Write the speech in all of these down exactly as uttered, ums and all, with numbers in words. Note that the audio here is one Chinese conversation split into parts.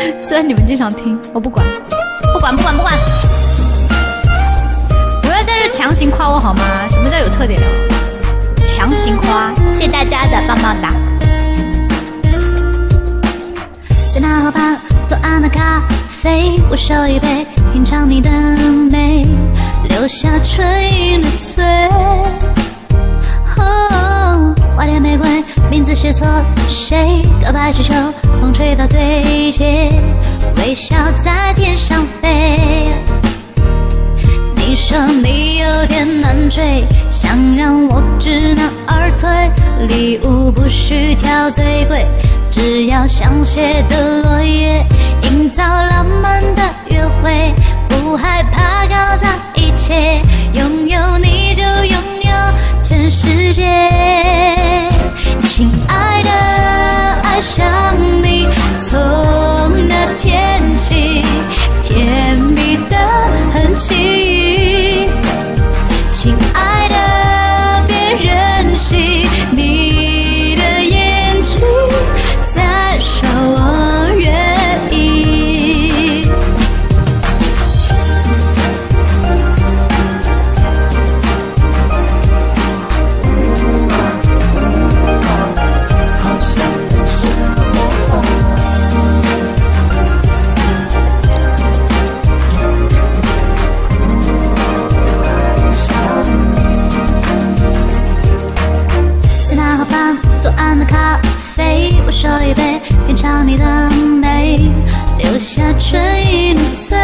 虽然你们经常听，我不管，不管，不管，不管。不要在这强行夸我好吗？什么叫有特点的？强行夸，谢谢大家的棒棒哒。 在那河畔左岸的咖啡，我手一杯，品尝你的美，留下唇印的醉。哦，花店玫瑰，名字写错谁？告白气球，风吹到对街，微笑在天上飞。你说你有点难追，想让我知难而退，礼物不需挑最贵，只要香榭的落叶，营造浪漫的约会，不害怕搞砸一切，拥有你就拥有全世界。亲爱的，爱上你从那天起，甜蜜的很奇。亲爱的，别任性，你的眼睛在说我愿意。好像人生魔法。在那河畔左岸的咖啡，我手一杯，品尝你的美，留下唇印的醉。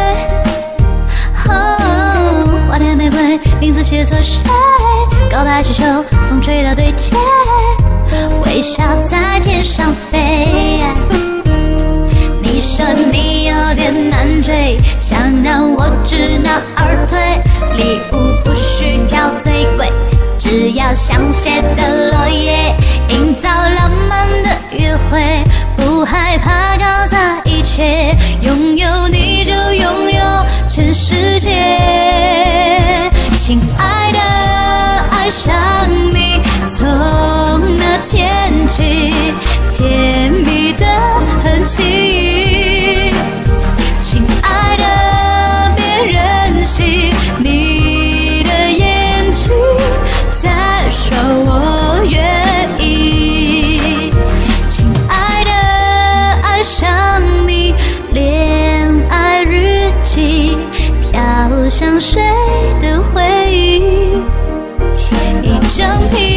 哦，花店玫瑰，名字写错谁？告白气球，风吹到对街，微笑在天上飞。你说你有点难追，想让我知难而退，礼物不需挑最贵，只要香榭的落叶，营造浪漫的约会，不害怕搞砸一切，拥有你就拥有全世界。亲爱的，爱上你从那天起，甜蜜的很奇。亲爱的，别任性，你的眼睛在说我愿意。亲爱的，爱上你，恋爱日记飘向水的回忆，一整批